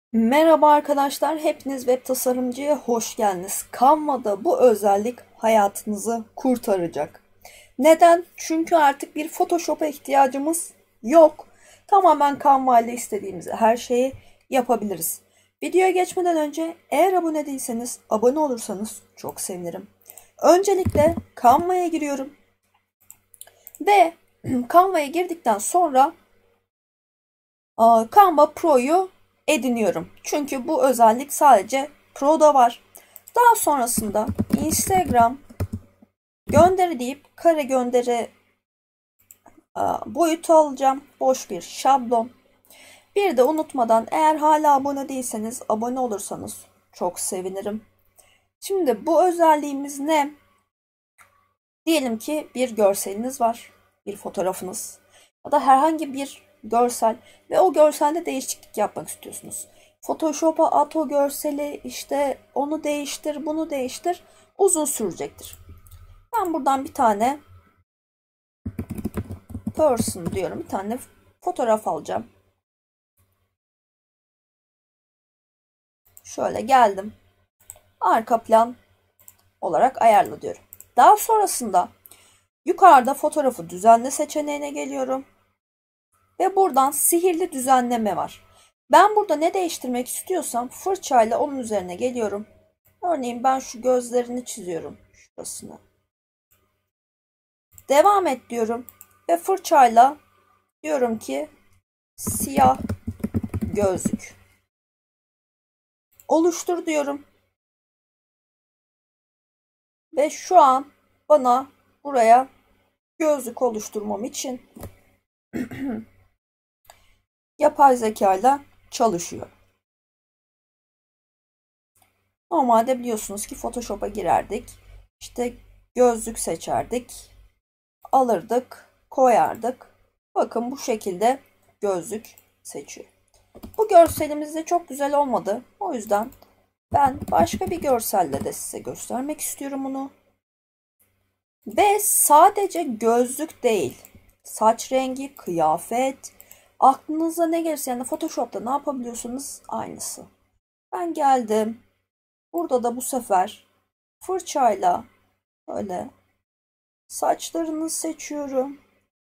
Merhaba arkadaşlar, hepiniz web tasarımcıya hoş geldiniz. Canva'da bu özellik hayatınızı kurtaracak. Neden? Çünkü artık bir Photoshop'a ihtiyacımız yok. Tamamen Canva ile istediğimiz her şeyi yapabiliriz. Videoya geçmeden önce eğer abone değilseniz abone olursanız çok sevinirim. Öncelikle Canva'ya giriyorum ve Canva'ya girdikten sonra Canva Pro'yu ediniyorum. Çünkü bu özellik sadece Pro'da var. Daha sonrasında Instagram gönderi deyip kare gönderi boyutu alacağım. Boş bir şablon. Bir de unutmadan eğer hala abone değilseniz abone olursanız çok sevinirim. Şimdi bu özelliğimiz ne? Diyelim ki bir görseliniz var. Bir fotoğrafınız. Ya da herhangi bir görsel ve o görselde değişiklik yapmak istiyorsunuz. Photoshop'a at o görseli, işte onu değiştir, bunu değiştir. Uzun sürecektir. Ben buradan bir tane person diyorum. Bir tane fotoğraf alacağım. Şöyle geldim. Arka plan olarak ayarla diyorum. Daha sonrasında yukarıda fotoğrafı düzenle seçeneğine geliyorum. Ve buradan sihirli düzenleme var. Ben burada ne değiştirmek istiyorsam fırçayla onun üzerine geliyorum. Örneğin ben şu gözlerini çiziyorum. Şurasını. Devam et diyorum. Ve fırçayla diyorum ki siyah gözlük. Oluştur diyorum. Ve şu an bana buraya gözlük oluşturmam için yapay zeka ile çalışıyor. Normalde biliyorsunuz ki Photoshop'a girerdik. İşte gözlük seçerdik. Alırdık, koyardık. Bakın bu şekilde gözlük seçiyor. Bu görselimiz de çok güzel olmadı. O yüzden ben başka bir görselle de size göstermek istiyorum bunu. Ve sadece gözlük değil. Saç rengi, kıyafet, aklınıza ne gelirse yani Photoshop'ta ne yapabiliyorsunuz aynısı. Ben geldim. Burada da bu sefer fırçayla böyle saçlarını seçiyorum.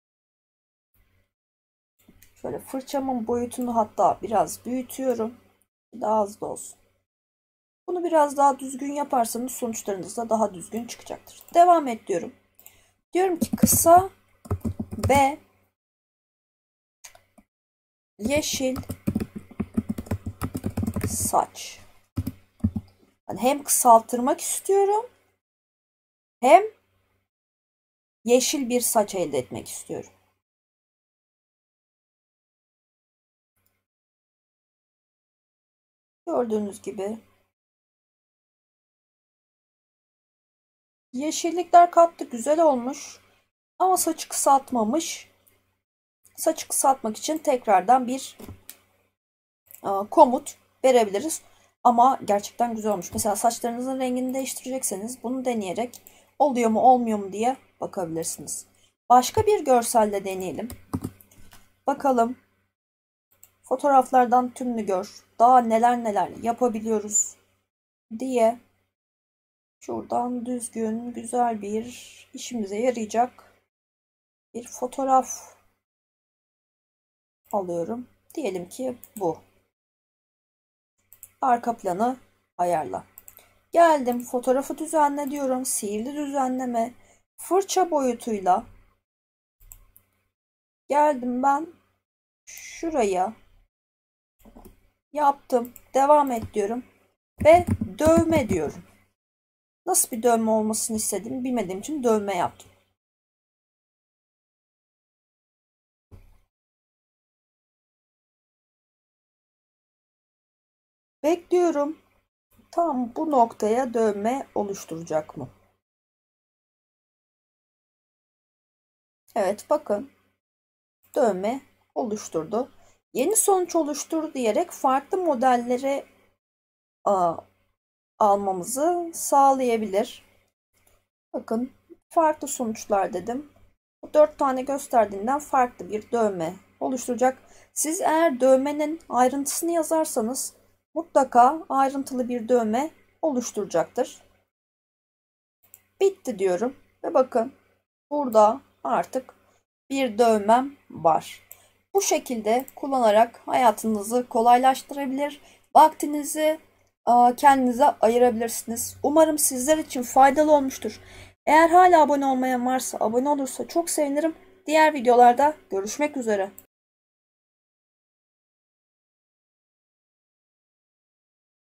Şöyle fırçamın boyutunu hatta biraz büyütüyorum. Daha az da olsun. Bunu biraz daha düzgün yaparsanız sonuçlarınız da daha düzgün çıkacaktır. Devam et diyorum. Diyorum ki kısa ve yeşil saç. Yani hem kısaltırmak istiyorum hem yeşil bir saç elde etmek istiyorum. Gördüğünüz gibi yeşillikler kattı, güzel olmuş. Ama saçı kısaltmamış. Saçı kısaltmak için tekrardan bir komut verebiliriz. Ama gerçekten güzel olmuş. Mesela saçlarınızın rengini değiştirecekseniz bunu deneyerek oluyor mu olmuyor mu diye bakabilirsiniz. Başka bir görselle deneyelim. Bakalım fotoğraflardan tümünü gör. Daha neler neler yapabiliyoruz diye şuradan düzgün, güzel bir işimize yarayacak bir fotoğraf alıyorum. Diyelim ki bu. Arka planı ayarla. Geldim fotoğrafı düzenle diyorum. Sihirli düzenleme. Fırça boyutuyla geldim ben şuraya yaptım. Devam et diyorum. Ve dövme diyorum. Nasıl bir dövme olmasını istediğimi bilmediğim için dövme yaptım. Bekliyorum. Tam bu noktaya dövme oluşturacak mı? Evet bakın. Dövme oluşturdu. Yeni sonuç oluştur diyerek farklı modellere almamızı sağlayabilir. Bakın farklı sonuçlar dedim. Bu 4 tane gösterdiğinden farklı bir dövme oluşturacak. Siz eğer dövmenin ayrıntısını yazarsanız mutlaka ayrıntılı bir dövme oluşturacaktır. Bitti diyorum ve bakın burada artık bir dövmem var. Bu şekilde kullanarak hayatınızı kolaylaştırabilir, vaktinizi kendinize ayırabilirsiniz. Umarım sizler için faydalı olmuştur. Eğer hala abone olmayan varsa abone olursa çok sevinirim. Diğer videolarda görüşmek üzere.